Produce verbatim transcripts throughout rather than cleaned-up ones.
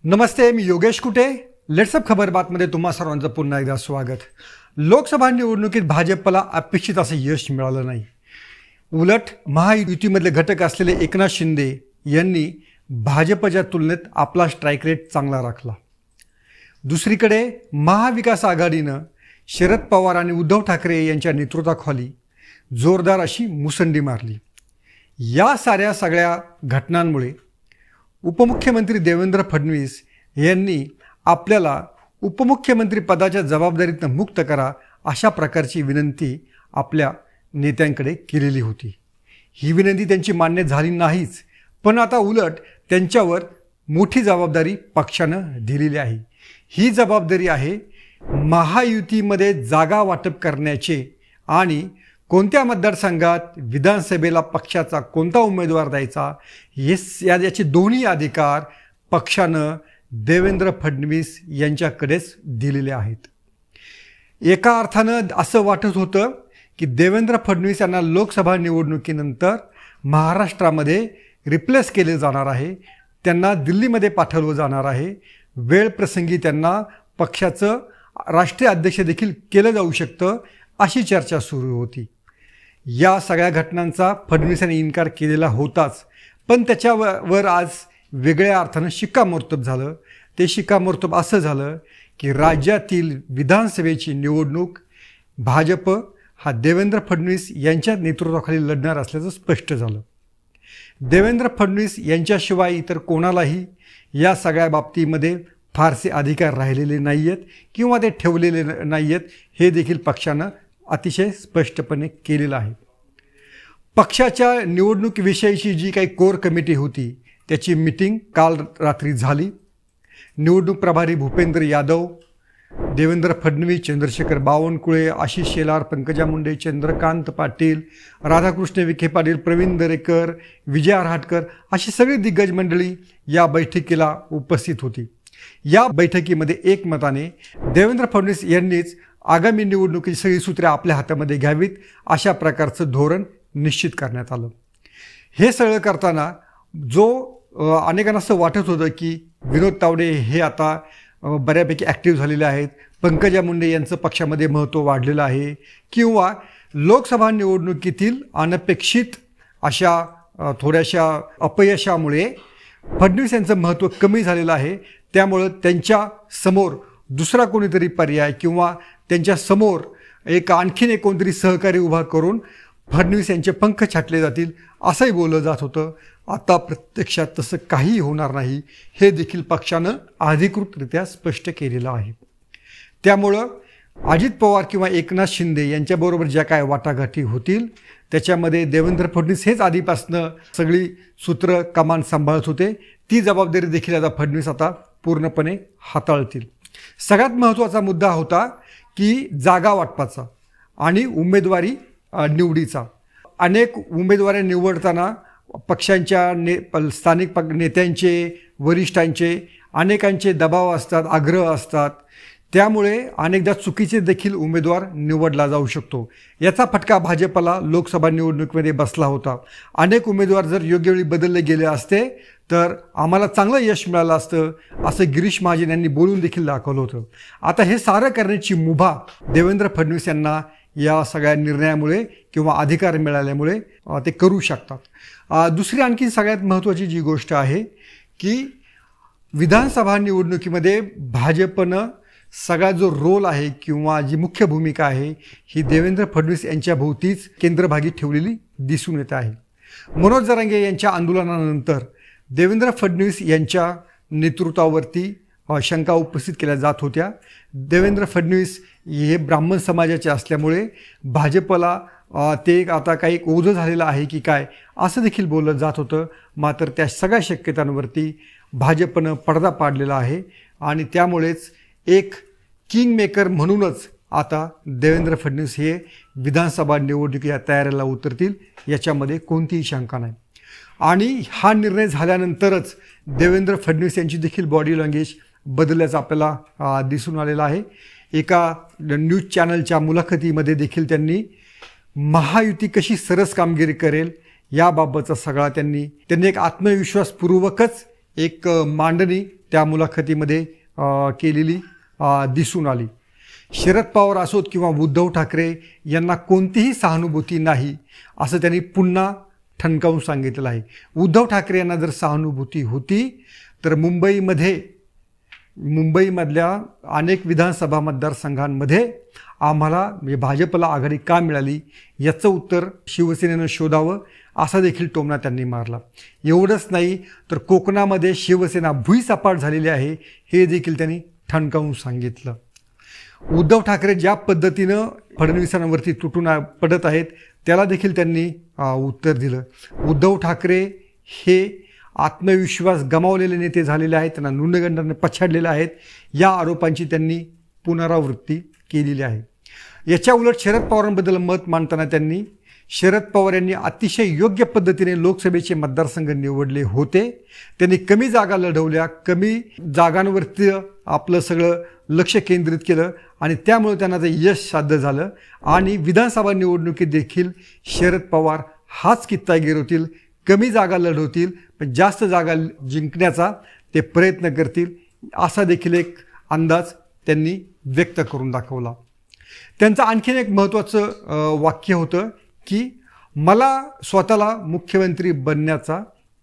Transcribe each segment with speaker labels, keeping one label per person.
Speaker 1: नमस्ते, मी योगेश कुटे. लेट्सअप खबर बातमध्ये तुम्हा सर्वांचं पुन्हा एकदा स्वागत. लोकसभा निवडणुकीत भाजपला अपेक्षित असं यश मिळालं नाही. उलट महायुतीमधले घटक असलेले एकनाथ शिंदे यांनी भाजपच्या तुलनेत आपला स्ट्राईक रेट चांगला राखला. दुसरीकडे महाविकास आघाडीनं शरद पवार आणि उद्धव ठाकरे यांच्या नेतृत्वाखाली जोरदार अशी मुसंडी मारली. या साऱ्या सगळ्या घटनांमुळे उपमुख्यमंत्री देवेंद्र फडणवीस यांनी आपल्याला उपमुख्यमंत्री पदाच्या जबाबदारीतनं मुक्त करा अशा प्रकारची विनंती आपल्या नेत्यांकडे केलेली होती. ही विनंती त्यांची मान्य झाली नाहीच, पण आता उलट त्यांच्यावर मोठी जबाबदारी पक्षानं दिलेली आहे. ही जबाबदारी आहे महायुतीमध्ये जागा वाटप करण्याचे आणि कोणत्या मतदारसंघात विधानसभेला पक्षाचा कोणता उमेदवार द्यायचा हे या याचे दोन्ही अधिकार पक्षानं देवेंद्र फडणवीस यांच्याकडेच दिलेले आहेत. एका अर्थानं असं वाटत होतं की देवेंद्र फडणवीस यांना लोकसभा निवडणुकीनंतर महाराष्ट्रामध्ये रिप्लेस केले जाणार आहे, त्यांना दिल्लीमध्ये पाठवलं जाणार आहे, वेळ प्रसंगी त्यांना पक्षाचं राष्ट्रीय अध्यक्ष देखील केलं जाऊ शकतं अशी चर्चा सुरू होती. या सगळ्या घटनांचा फडणवीसांनी इन्कार केलेला होताच, पण त्याच्यावर आज वेगळ्या अर्थानं शिक्कामोर्तब झालं. ते शिक्कामोर्तब असं झालं की राज्यातील विधानसभेची निवडणूक भाजप हा देवेंद्र फडणवीस यांच्या नेतृत्वाखाली लढणार असल्याचं स्पष्ट झालं. देवेंद्र फडणवीस यांच्याशिवाय इतर कोणालाही या सगळ्या बाबतीमध्ये फारसे अधिकार राहिलेले नाही आहेत किंवा ते ठेवलेले नाही आहेत, हे देखील पक्षानं अतिशय स्पष्टपणे केलेलं आहे. पक्षाच्या निवडणुकीविषयीची जी काही कोर कमिटी होती त्याची मिटिंग काल रात्री झाली. निवडणूक प्रभारी भूपेंद्र यादव, देवेंद्र फडणवीस, चंद्रशेखर बावनकुळे, आशिष शेलार, पंकजा मुंडे, चंद्रकांत पाटील, राधाकृष्ण विखे पाटील, प्रवीण दरेकर, विजय रहाटकर अशी सगळी दिग्गज मंडळी या बैठकीला उपस्थित होती. या बैठकीमध्ये एकमताने देवेंद्र फडणवीस यांनीच आगामी निवडणुकीची सगळी सूत्रे आपल्या हातामध्ये घ्यावीत अशा प्रकारचं धोरण निश्चित करण्यात आलं. हे सगळं करताना जो अनेकांना असं वाटत होतं की विनोद तावडे हे आता बऱ्यापैकी ॲक्टिव्ह झालेले आहेत, पंकजा मुंडे यांचं पक्षामध्ये महत्त्व वाढलेलं आहे, किंवा लोकसभा निवडणुकीतील अनपेक्षित अशा थोड्याशा अपयशामुळे फडणवीस यांचं महत्त्व कमी झालेलं आहे, त्यामुळं त्यांच्या समोर दुसरा कोणीतरी पर्याय किंवा त्यांच्या समोर एक आणखीन एक कोणतरी सहकारी उभा करून फडणवीस यांचे पंख छाटले जातील असंही बोललं जात होतं. आता प्रत्यक्षात तसं काहीही होणार नाही हे देखील पक्षानं अधिकृतरित्या स्पष्ट केलेलं आहे. त्यामुळं अजित पवार किंवा एकनाथ शिंदे यांच्याबरोबर ज्या काय वाटाघाटी होतील त्याच्यामध्ये देवेंद्र फडणवीस हेच आधीपासनं सगळी सूत्र कमान सांभाळत होते. ती जबाबदारी देखील आता फडणवीस आता पूर्णपणे हाताळतील. सगळ्यात महत्त्वाचा मुद्दा होता की जागा वाटपाचा आणि उमेदवारी निवडीचा. अनेक उमेदवारी निवडताना पक्षांच्या ने स्थानिक पक नेत्यांचे, वरिष्ठांचे अनेकांचे दबाव असतात, आग्रह असतात, त्यामुळे अनेकदा चुकीचे देखील उमेदवार निवडला जाऊ शकतो. याचा फटका भाजपला लोकसभा निवडणुकीमध्ये बसला होता. अनेक उमेदवार जर योग्य वेळी बदलले गेले असते तर आम्हाला चांगलं यश मिळालं असतं असं गिरीश महाजन यांनी बोलून देखील दाखवलं होतं. आता हे सारं करण्याची मुभा देवेंद्र फडणवीस यांना या सगळ्या निर्णयामुळे किंवा अधिकार मिळाल्यामुळे ते करू शकतात. दुसरी आणखी सगळ्यात महत्त्वाची जी गोष्ट आहे की विधानसभा निवडणुकीमध्ये भाजपनं सगळा जो रोल आहे किंवा जी मुख्य भूमिका आहे ही देवेंद्र फडणवीस यांच्या भोवतीच केंद्रभागी ठेवलेली दिसून येत आहे. मनोज जरांगे यांच्या आंदोलनानंतर देवेंद्र फडणवीस यांच्या नेतृत्वावरती शंका उपस्थित केल्या जात होत्या. देवेंद्र फडणवीस हे ब्राह्मण समाजाचे असल्यामुळे भाजपला ते आता काही ओझं झालेलं आहे की काय असं देखील बोललं जात होतं. मात्र त्या सगळ्या शक्यतांवरती भाजपनं पडदा पाडलेला आहे आणि त्यामुळेच एक किंग मेकर म्हणूनच आता देवेंद्र फडणवीस हे विधानसभा निवडणुकी या तयारीला उतरतील याच्यामध्ये कोणतीही शंका नाही. आणि हा निर्णय झाल्यानंतरच देवेंद्र फडणवीस यांची देखील बॉडी लँग्वेज बदलल्याचं आपल्याला दिसून आलेलं आहे. एका न्यूज चॅनलच्या मुलाखतीमध्ये देखील त्यांनी महायुती कशी सरस कामगिरी करेल याबाबतचा सगळा त्यांनी त्यांनी एक आत्मविश्वासपूर्वकच एक मांडणी त्या मुलाखतीमध्ये केलेली दिसून आली. शरद पवार असोत किंवा उद्धव ठाकरे यांना कोणतीही सहानुभूती नाही असं त्यांनी पुन्हा ठणकावून सांगितलं आहे. उद्धव ठाकरे यांना जर सहानुभूती होती तर मुंबईमध्ये मुंबईमधल्या अनेक विधानसभा मतदारसंघांमध्ये आम्हाला म्हणजे भाजपला आघाडी का मिळाली याचं उत्तर शिवसेनेनं शोधावं असा देखील टोमणा त्यांनी मारला. एवढंच नाही तर कोकणामध्ये शिवसेना भुईसपाट झालेली आहे हे देखील त्यांनी ठणकावून सांगितलं. उद्धव ठाकरे ज्या पद्धतीनं फडणवीसांवरती तुटून पडत आहेत त्याला देखील त्यांनी उत्तर दिलं. उद्धव ठाकरे हे आत्मविश्वास गमावलेले नेते झालेले आहेत, त्यांना न्यूनगंडाने पछाडलेले आहेत या आरोपांची त्यांनी पुनरावृत्ती केलेली आहे. याच्या उलट शरद पवारांबद्दल मत मांडताना त्यांनी शरद पवार यांनी अतिशय योग्य पद्धतीने लोकसभेचे मतदारसंघ निवडले होते. त्यांनी कमी जागा लढवल्या, कमी जागांवरती आपलं सगळं लक्ष केंद्रित केलं आणि त्यामुळे त्यांना ते यश साध्य झालं. आणि विधानसभा निवडणुकीत देखील शरद पवार हाच कित्ता गिरवतील, कमी जागा लढवतील पण जास्त जागा जिंकण्याचा ते प्रयत्न करतील असा देखील एक अंदाज त्यांनी व्यक्त करून दाखवला. त्यांचं आणखीन एक महत्त्वाचं वाक्य होतं की मला स्वतःला मुख्यमंत्री बनण्याचा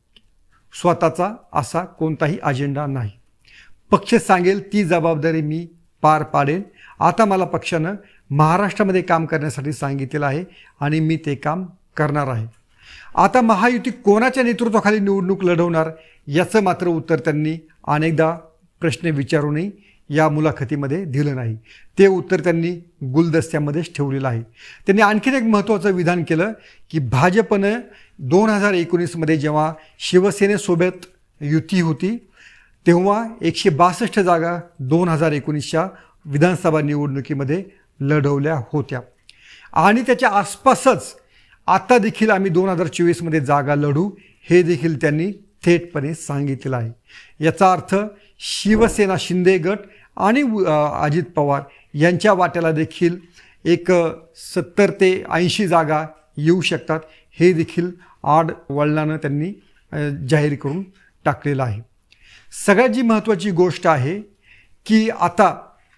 Speaker 1: स्वतःचा असा कोणताही अजेंडा नाही. पक्ष सांगेल ती जबाबदारी मी पार पाडेन. आता मला पक्षानं महाराष्ट्रामध्ये काम करण्यासाठी सांगितलेलं आहे आणि मी ते काम करणार आहे. आता महायुती कोणाच्या नेतृत्वाखाली निवडणूक लढवणार याचं मात्र उत्तर त्यांनी अनेकदा प्रश्न विचारूनही या मुलाखतीमध्ये दिलं नाही. ते उत्तर त्यांनी गुलदस्त्यामध्येच ठेवलेलं आहे. त्यांनी आणखीन एक महत्त्वाचं विधान केलं की भाजपनं दोन हजार एकोणीसमध्ये जेव्हा शिवसेनेसोबत युती होती तेव्हा एकशे बासष्ट जागा दोन हजार एकोणीसच्या विधानसभा निवडणुकीमध्ये लढवल्या होत्या आणि त्याच्या आसपासच आता देखील आम्ही दोन हजार चोवीसमध्ये जागा लढू हे देखील त्यांनी थेटपणे सांगितलेलं आहे. याचा अर्थ शिवसेना शिंदे गट आणि अजित पवार यांच्या वाट्याला देखील एक सत्तर ते ऐंशी जागा येऊ शकतात हे देखील आड वळणानं त्यांनी जाहीर करून टाकलेलं आहे. सगळ्यात जी महत्त्वाची गोष्ट आहे की आता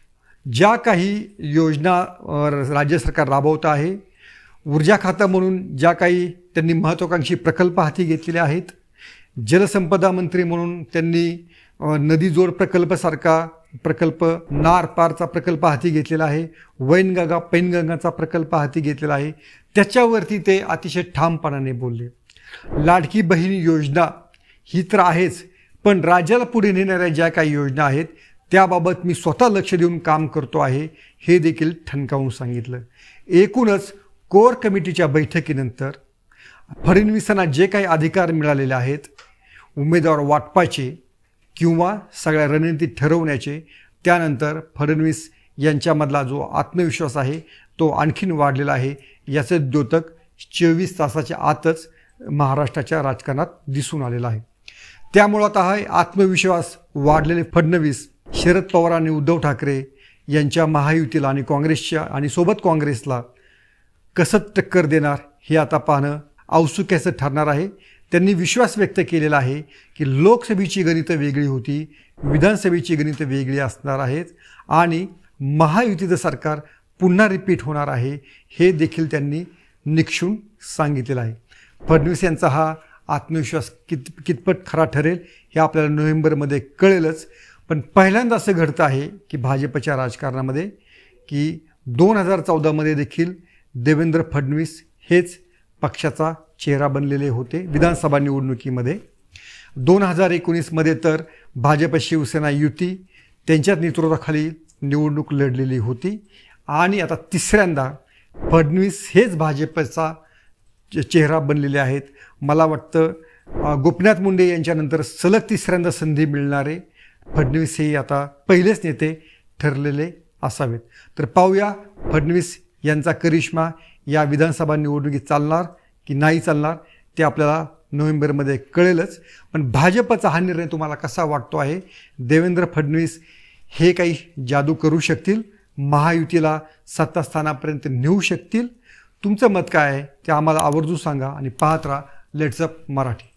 Speaker 1: ज्या काही योजना राज्य सरकार राबवत आहे, ऊर्जा खातं म्हणून ज्या काही त्यांनी महत्त्वाकांक्षी प्रकल्प हाती घेतलेले आहेत, जलसंपदा मंत्री म्हणून त्यांनी नदी जोड प्रकल्पासारखा प्रकल्प, नार पारचा प्रकल्प हाती घेतलेला आहे, वैनगंगा पैनगंगाचा प्रकल्प हाती घेतलेला आहे, त्याच्यावरती ते अतिशय ठामपणाने बोलले. लाडकी बहीण योजना ही तर आहेच पण राज्याला पुढे नेणाऱ्या ज्या काही योजना आहेत त्याबाबत मी स्वतः लक्ष देऊन काम करतो आहे हे देखील ठणकावून सांगितलं. एकूणच कोर कमिटीच्या बैठकीनंतर फडणवीसांना जे काही अधिकार मिळालेले आहेत उमेदवार वाटपाचे किंवा सगळ्या रणनीती ठरवण्याचे, त्यानंतर फडणवीस यांच्यामधला जो आत्मविश्वास आहे तो आणखीन वाढलेला आहे याचं द्योतक चोवीस तासाच्या आतच महाराष्ट्राच्या राजकारणात दिसून आलेला आहे. त्यामुळं आता हा आत्मविश्वास वाढलेले फडणवीस शरद पवार आणि उद्धव ठाकरे यांच्या महायुतीला आणि काँग्रेसच्या आणि सोबत काँग्रेसला कसं टक्कर देणार हे आता पाहणं औत्सुक्याचं ठरणार आहे. त्यांनी विश्वास व्यक्त केलेला आहे की लोकसभेची गणितं वेगळी होती, विधानसभेची गणितं वेगळी असणार आहेत आणि महायुतीचं सरकार पुन्हा रिपीट होणार आहे हे देखील त्यांनी निक्षून सांगितलेलं आहे. फडणवीस यांचा हा आत्मविश्वास कित कितपत खरा ठरेल हे आपल्याला नोव्हेंबरमध्ये कळेलच. पण पहिल्यांदा असं घडतं आहे की भाजपच्या राजकारणामध्ये की दोन हजार चौदामध्ये देखील देवेंद्र फडणवीस हेच पक्षाचा चेहरा बनलेले होते विधानसभा निवडणुकीमध्ये. दोन हजार एकोणीसमध्ये तर भाजप शिवसेना युती त्यांच्या नेतृत्वाखाली निवडणूक लढलेली होती आणि आता तिसऱ्यांदा फडणवीस हेच भाजपचा चेहरा बनलेले आहेत. मला वाटतं गोपीनाथ मुंडे यांच्यानंतर सलग तिसऱ्यांदा संधी मिळणारे फडणवीस हे आता पहिलेच नेते ठरलेले असावेत. तर पाहूया फडणवीस यांचा करिश्मा या विधानसभा निवडणुकीत चालणार की नाही चालणार ते आपल्याला नोव्हेंबरमध्ये कळेलच. पण भाजपचा हा निर्णय तुम्हाला कसा वाटतो आहे? देवेंद्र फडणवीस हे काही जादू करू शकतील, महायुतीला सत्तास्थानापर्यंत नेऊ शकतील? तुमचं मत काय आहे ते आम्हाला आवर्जून सांगा आणि पाहत राहा लेट्स अप मराठी.